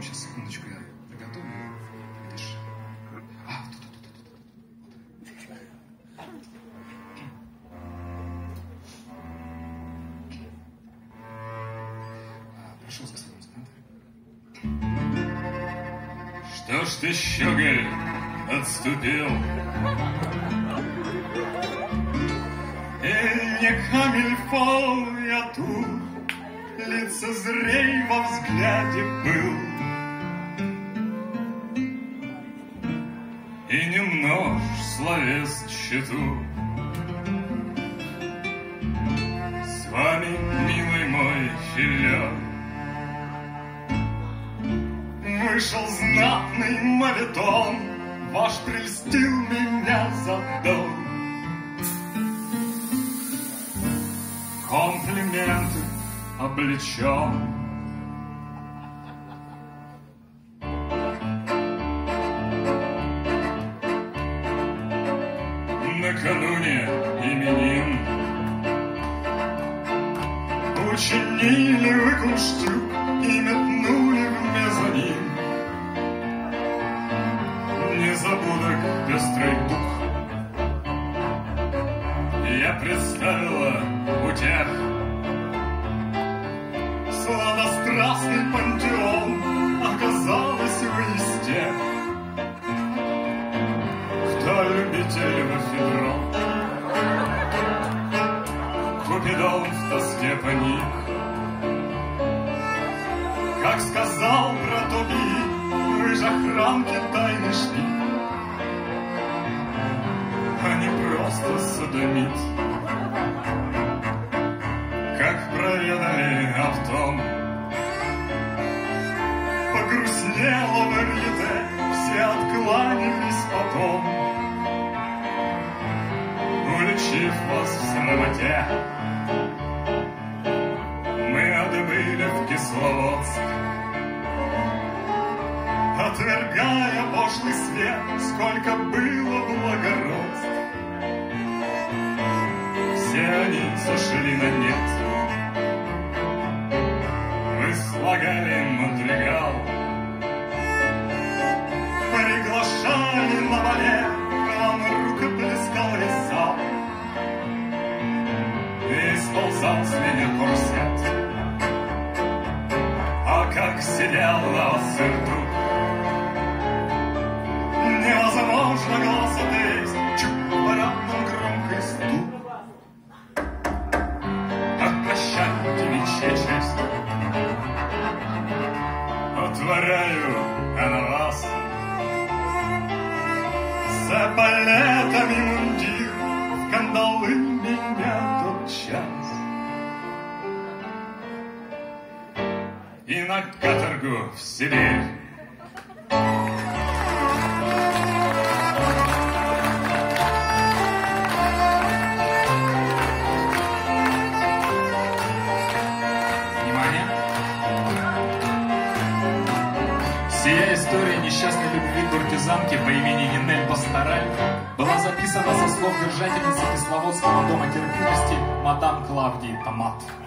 Сейчас, секундочку, я приготовлю. Видишь? Тут. Прошу вас, господин музыкант. Что ж ты, щеголь, отступил? Не камильфол я тут, лицезрей во взгляде был. И не множь словес тщету. С вами, милый мой филер, вышел знатный мавитон, ваш прельстил меня задор. комплименты облечен. Накануне именин учинили вы кунштюк и метнули в мезонин. Незабудок пестрый дух я представила утех. Сладострастный пантеон оказалось вы из тех, кто любитель в эфедрон. Купидон в тоске паник, как сказал Протоби, вы же охранки тайный шпик, а не просто содомит. Как проведали о том, погрустнело варьете, все откланялись потом. Уличив вас в срамоте, мы отбыли в Кисловодск, отвергая пошлый свет, сколько было благородств. Все они сошли на нет. Вы слагали мадригал, приглашали на балет, вам рукоплескал зал. и сползал с меня корсет. А как сидел на вас ртут, невозможно глаз отвесть, чуть в парадном громкий стук. Отпрощать девичья честь, отворяю я на вас. С эполетами мундир в кандалы меня тотчас. И на каторгу в Сибирь. Внимание! Сия история несчастной любви куртизанки по имени Нинель Пастораль была записана со слов держательницы Кисловодского дома терпимости мадам Клавдии Томат.